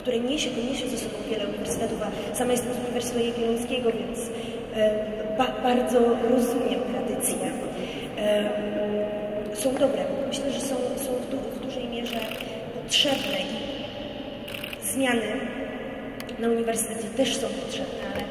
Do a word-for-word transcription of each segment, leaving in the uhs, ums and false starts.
które niesie, to niesie ze sobą wiele uniwersytetów, a sama jestem z Uniwersytetu Jagiellońskiego, więc ba bardzo rozumiem tradycje. Są dobre. Myślę, że są, są w, du w dużej mierze potrzebne i zmiany na uniwersytecie też są potrzebne, ale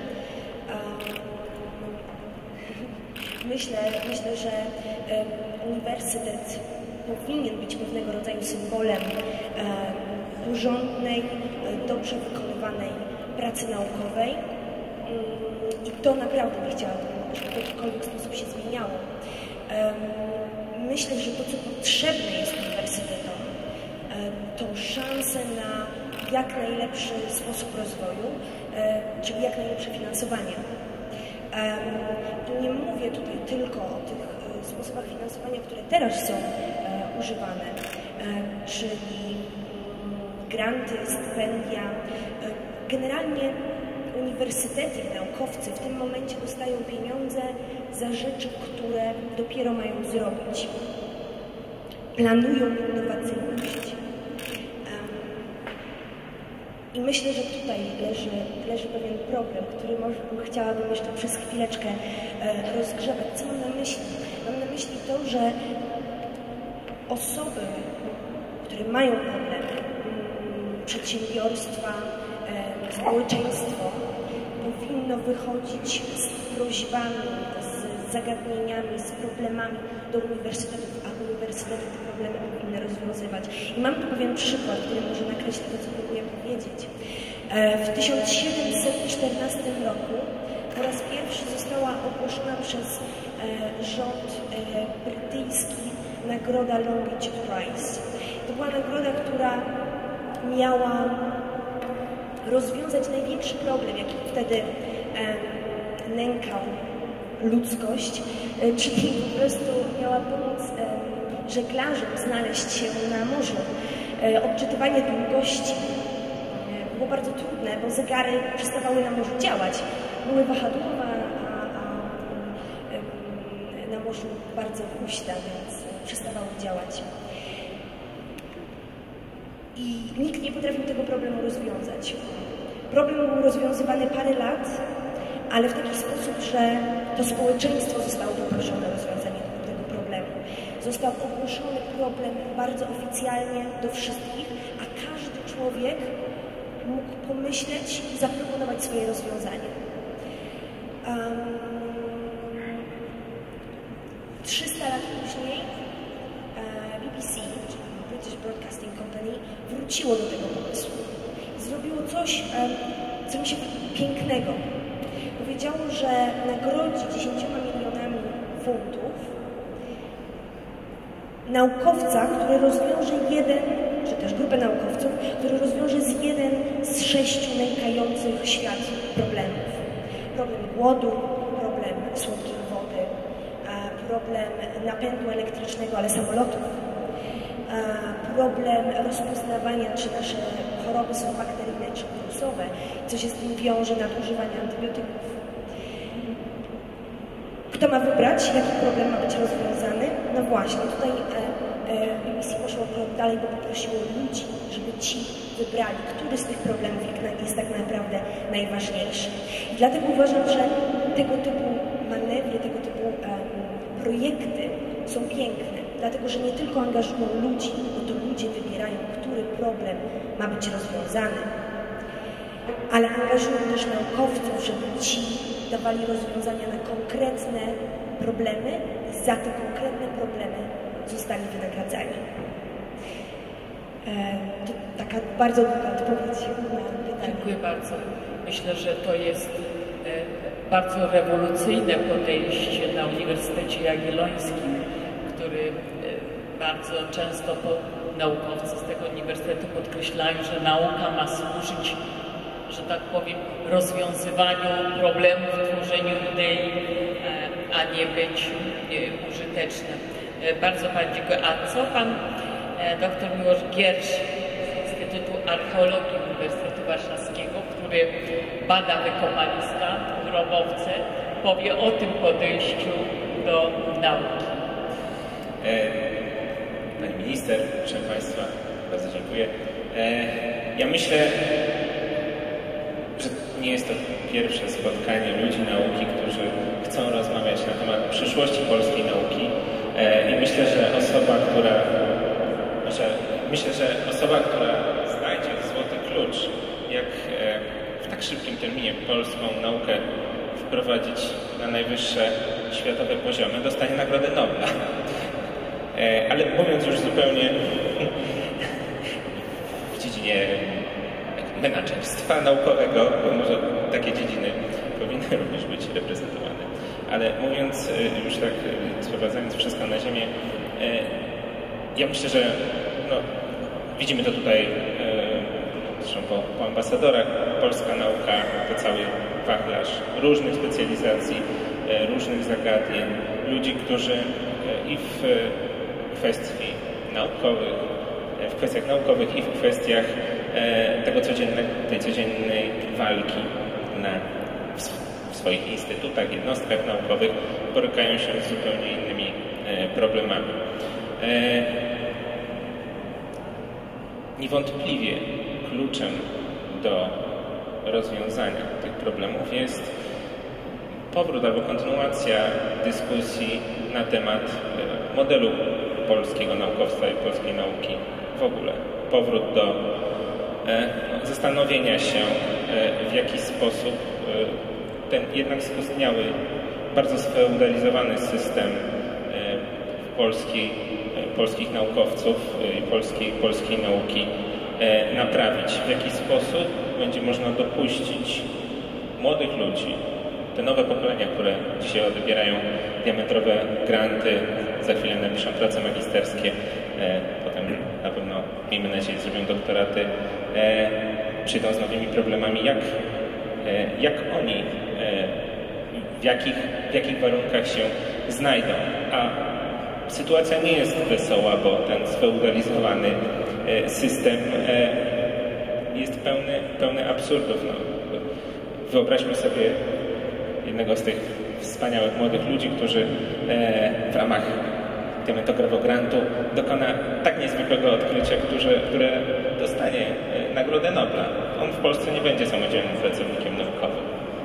Myślę, myślę, że e, uniwersytet powinien być pewnego rodzaju symbolem e, porządnej, e, dobrze wykonywanej pracy naukowej mm, i to naprawdę nie chciałabym, żeby to w jakikolwiek sposób się zmieniało. E, myślę, że to, co potrzebne jest uniwersytetom, e, to szanse na jak najlepszy sposób rozwoju, e, czyli jak najlepsze finansowanie. I nie mówię tutaj tylko o tych sposobach finansowania, które teraz są używane, czyli granty, stypendia. Generalnie uniwersytety i naukowcy w tym momencie dostają pieniądze za rzeczy, które dopiero mają zrobić. Planują innowacyjność. I myślę, że tutaj leży, leży pewien problem, który może chciałabym jeszcze przez chwileczkę e, rozgrzewać. Co mam na myśli? Mam na myśli to, że osoby, które mają problemy, mm, przedsiębiorstwa, e, społeczeństwo, powinno wychodzić z prośbami, z zagadnieniami, z problemami do uniwersytetów, a uniwersytety te problemy powinny rozwiązywać. I mam tu pewien przykład, który może nakreślić to, co próbuję powiedzieć. W tysiąc siedemset czternastym roku po raz pierwszy została ogłoszona przez rząd brytyjski nagroda Longitude Prize. To była nagroda, która miała rozwiązać największy problem, jaki wtedy nękał ludzkość, czyli po prostu miała pomóc żeglarzom znaleźć się na morzu. Odczytywanie długości było bardzo trudne, bo zegary przestawały na morzu działać. Były wahadłowe, a, a na morzu bardzo huśta, więc przestawały działać. I nikt nie potrafił tego problemu rozwiązać. Problem był rozwiązywany parę lat, ale w taki sposób, że to społeczeństwo zostało poproszone o rozwiązanie tego problemu. Został ogłoszony problem bardzo oficjalnie do wszystkich, a każdy człowiek mógł pomyśleć i zaproponować swoje rozwiązanie. Um, trzysta lat później B B C, czyli British Broadcasting Company, wróciło do tego pomysłu. Zrobiło coś, co mi się pięknego. Powiedziało, że nagrodzi dziesięcioma milionami funtów naukowca, który rozwiąże jeden, czy też grupę naukowców, który rozwiąże z jeden z sześciu nękających świat problemów. Problem głodu, problem słodkiej wody, problem napędu elektrycznego, ale samolotów, problem rozpoznawania, czy nasze choroby są bakteryjne, czy wirusowe, co się z tym wiąże, nadużywanie antybiotyków. Kto ma wybrać, jaki problem ma być rozwiązany? No właśnie, tutaj B B C poszło krok dalej, bo poprosiło ludzi, żeby ci wybrali, który z tych problemów jest tak naprawdę najważniejszy. I dlatego uważam, że tego typu manewry, tego typu um, projekty są piękne, dlatego że nie tylko angażują ludzi, bo to ludzie wybierają, który problem ma być rozwiązany, ale angażują też naukowców, żeby ci dawali rozwiązania na konkretne problemy i za te konkretne problemy zostali wynagradzani. E, to taka bardzo długa odpowiedź na pytanie. Dziękuję bardzo. Myślę, że to jest e, bardzo rewolucyjne podejście na Uniwersytecie Jagiellońskim, który e, bardzo często po, naukowcy z tego uniwersytetu podkreślają, że nauka ma służyć, że tak powiem, rozwiązywaniu problemów, tworzeniu idei, a nie być użytecznym. Bardzo Pani dziękuję. A co Pan doktor Miłosz Giersz z Instytutu Archeologii Uniwersytetu Warszawskiego, który bada wykopaliska, grobowce, powie o tym podejściu do nauki? Pani Minister, proszę Państwa, Bardzo dziękuję. Ja myślę, że nie jest to pierwsze spotkanie ludzi nauki, którzy chcą rozmawiać na temat przyszłości polskiej nauki. I myślę, że osoba, która, że, myślę, że osoba, która znajdzie złoty klucz, jak w tak szybkim terminie polską naukę wprowadzić na najwyższe światowe poziomy, dostanie Nagrodę Nobla. Ale mówiąc już zupełnie w dziedzinie menadżerstwa naukowego, bo może takie dziedziny powinny również być reprezentowane. Ale mówiąc już tak, sprowadzając wszystko na ziemię, ja myślę, że no, widzimy to tutaj zresztą po, po ambasadorach, polska nauka to cały wachlarz różnych specjalizacji, różnych zagadnień, ludzi, którzy i w kwestii naukowych, w kwestiach naukowych i w kwestiach tego codziennego, tej codziennej walki na, w swoich instytutach, jednostkach naukowych borykają się z zupełnie innymi problemami. Niewątpliwie kluczem do rozwiązania tych problemów jest powrót albo kontynuacja dyskusji na temat modelu polskiego naukowstwa i polskiej nauki w ogóle. Powrót do zastanowienia się, w jaki sposób ten jednak skostniały, bardzo sfeudalizowany system polskiej, polskich naukowców i polskiej, polskiej nauki naprawić. W jaki sposób będzie można dopuścić młodych ludzi, te nowe pokolenia, które dzisiaj odbierają diametrowe granty, za chwilę napiszą prace magisterskie, potem na pewno, miejmy nadzieję, zrobią doktoraty, przyjdą z nowymi problemami, jak, jak oni, w jakich, w jakich warunkach się znajdą. A sytuacja nie jest wesoła, bo ten sfeudalizowany system jest pełny, pełny absurdów. No, wyobraźmy sobie jednego z tych wspaniałych młodych ludzi, którzy w ramach diametrowego dokona tak niezwykłego odkrycia, które, które dostanie Nagrodę Nobla. On w Polsce nie będzie samodzielnym pracownikiem naukowym.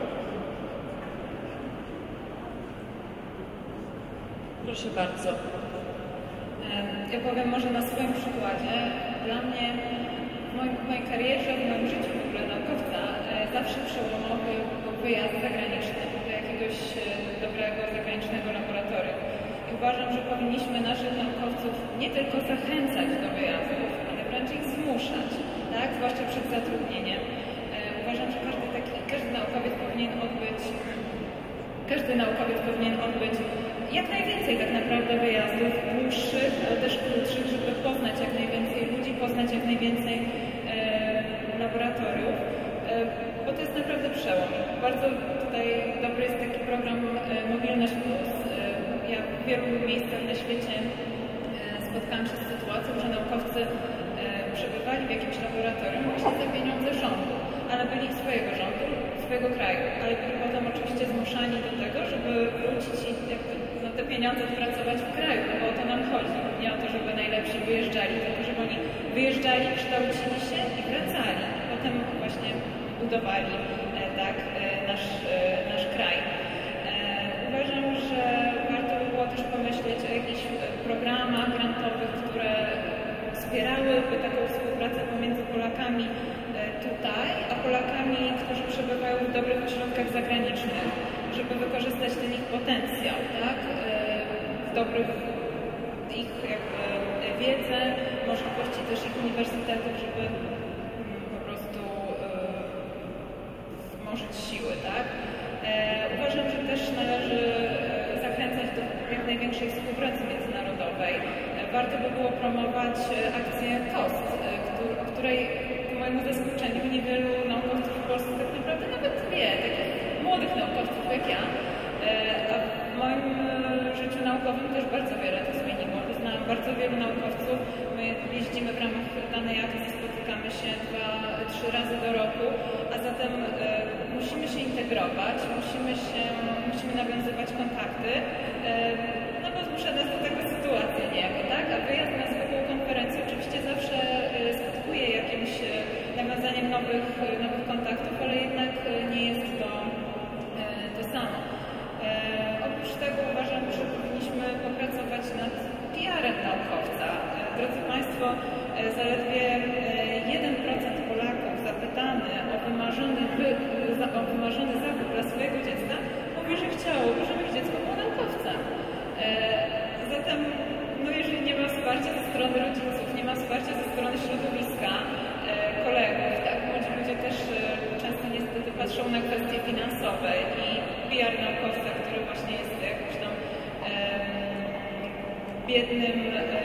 Proszę bardzo. Ja powiem może na swoim przykładzie. Dla mnie w, moim, w mojej karierze, w moim życiu w ogóle naukowca zawsze przełomowy był wyjazd zagraniczny do jakiegoś dobrego zagranicznego laboratorium. I uważam, że powinniśmy naszych naukowców nie tylko zachęcać do wyjazdów, ale wręcz ich zmuszać, tak? Zwłaszcza przed zatrudnieniem. Uważam, że każdy taki, każdy naukowiec powinien odbyć, każdy naukowiec powinien odbyć jak najwięcej tak naprawdę wyjazdów dłuższych, ale też krótszych, żeby poznać jak najwięcej ludzi, poznać jak najwięcej e, laboratoriów, e, bo to jest naprawdę przełom. Bardzo tutaj dobry jest taki program e, Mobilność Plus. E, ja w wielu miejscach na świecie e, spotkałam się z sytuacją, że naukowcy e, przebywali w jakimś laboratorium właśnie za pieniądze rządu, ale byli swojego rządu, swojego kraju, ale byli potem oczywiście zmuszani do tego, żeby wrócić i jakby no, te pieniądze pracować w kraju, no bo o to nam chodzi. Nie o to, żeby najlepsi wyjeżdżali, tylko żeby oni wyjeżdżali, kształcili się i wracali. Potem właśnie budowali e, tak, e, nasz, e, nasz kraj. E, uważam, że warto by było też pomyśleć o jakichś programach grantowych, które wspierałyby taką współpracę pomiędzy Polakami tutaj, a Polakami, którzy przebywają w dobrych ośrodkach zagranicznych, żeby wykorzystać ten ich potencjał, tak? W dobrych ich jakby wiedzę, możliwości też ich uniwersytetów, żeby po prostu wzmożyć siły, tak? Uważam, że też należy zachęcać do jak największej współpracy międzynarodowej. Warto by było promować akcję KOST, o której ku mojemu zaskoczeniu niewielu naukowców w Polsce tak naprawdę nawet wie, takich młodych naukowców jak ja. A w moim życiu naukowym też bardzo wiele to zmieniło. Poznałam bardzo wielu naukowców. My jeździmy w ramach danej akcji, spotykamy się dwa, trzy razy do roku, a zatem e, musimy się integrować, musimy, się, musimy nawiązywać kontakty, e, no bo zmusza nas do taka sytuacja niejako, tak? A wyjazd na zwykłą konferencję oczywiście zawsze e, Państwo, zaledwie jeden procent Polaków zapytany o wymarzony, wy, o wymarzony zawód dla swojego dziecka mówi, że chciałoby, żeby ich dziecko było naukowcem. Zatem, no jeżeli nie ma wsparcia ze strony rodziców, nie ma wsparcia ze strony środowiska, kolegów, tak, młodzi ludzie też często niestety patrzą na kwestie finansowe i P R naukowca, który właśnie jest jakimś tam biednym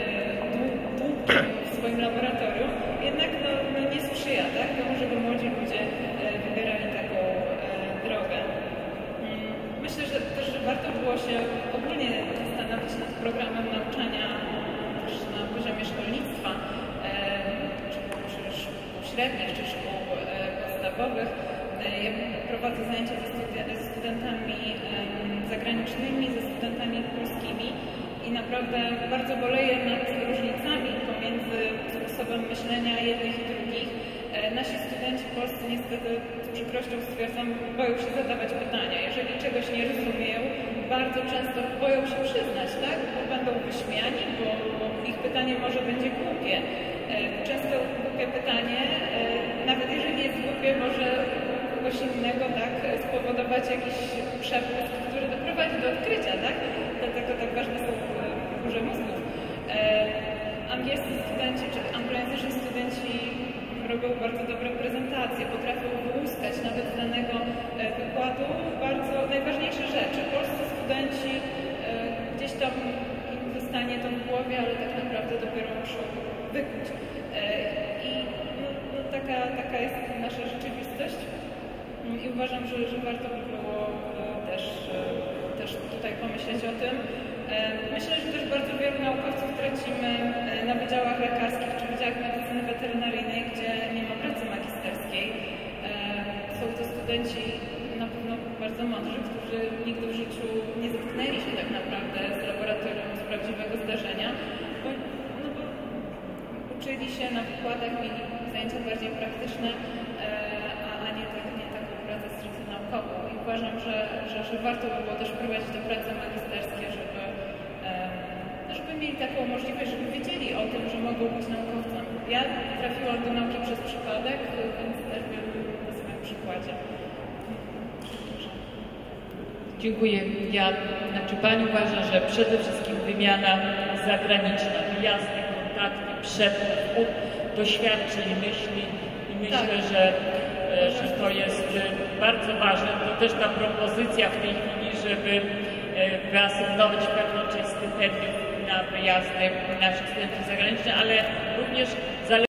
długiem w swoim laboratorium, jednak no, no nie sprzyja tak, temu, żeby młodzi ludzie wybierali taką drogę. Myślę, że też że warto było się ogólnie zastanowić nad programem nauczania też na poziomie szkolnictwa, czy, czy szkół średnich, czy szkół podstawowych. Ja prowadzę zajęcia ze, studi ze studentami zagranicznymi, ze studentami polskimi i naprawdę bardzo boleję nad różnicami pomiędzy sposobem myślenia jednych i drugich. Nasi studenci polscy niestety z przykrością stwierdzam, boją się zadawać pytania. Jeżeli czegoś nie rozumieją, bardzo często boją się przyznać, tak? Bo będą wyśmiani, bo, bo ich pytanie może będzie głupie. Często głupie pytanie, nawet jeżeli jest głupie, może kogoś innego tak, spowodować jakiś przepłysk, który doprowadzi do odkrycia, tak? Dlatego tak ważne są burze mózgów. Angielscy studenci, czy anglojęzyczni studenci robią bardzo dobre prezentacje, potrafią wyłuskać nawet z danego wykładu bardzo najważniejsze rzeczy. Polscy studenci gdzieś tam im zostanie to w głowie, ale tak naprawdę dopiero muszą wykuć. I no, no, taka, taka jest nasza rzeczywistość i uważam, że, że warto by było też, też tutaj pomyśleć o tym. Myślę, że też bardzo wielu naukowców tracimy na wydziałach lekarskich czy wydziałach medycyny weterynaryjnej, gdzie nie ma pracy magisterskiej. Są to studenci na pewno bardzo mądrzy, którzy nigdy w życiu nie zetknęli się tak naprawdę z laboratorium, z prawdziwego zdarzenia, bo, no bo uczyli się na wykładach, mieli zajęcia bardziej praktyczne, a, a nie, tak, nie taką pracę stricte naukową. I uważam, że, że, że warto by było też wprowadzić do prace magisterskie, żeby żeby mieli taką możliwość, żeby wiedzieli o tym, że mogą być naukowcem. Ja trafiłam do nauki przez przypadek, więc też wiem na swoim przykładzie. Dziękuję. Ja, znaczy Pani uważa, że przede wszystkim wymiana zagraniczna, wyjazdy, kontakty, przepływ doświadczeń, myśli i myślę, tak. że, że to jest bardzo ważne. To też ta propozycja w tej chwili, żeby wyasygnować pewną część stypendiów na wyjazdy naszych studentów zagranicznych, ale również zależy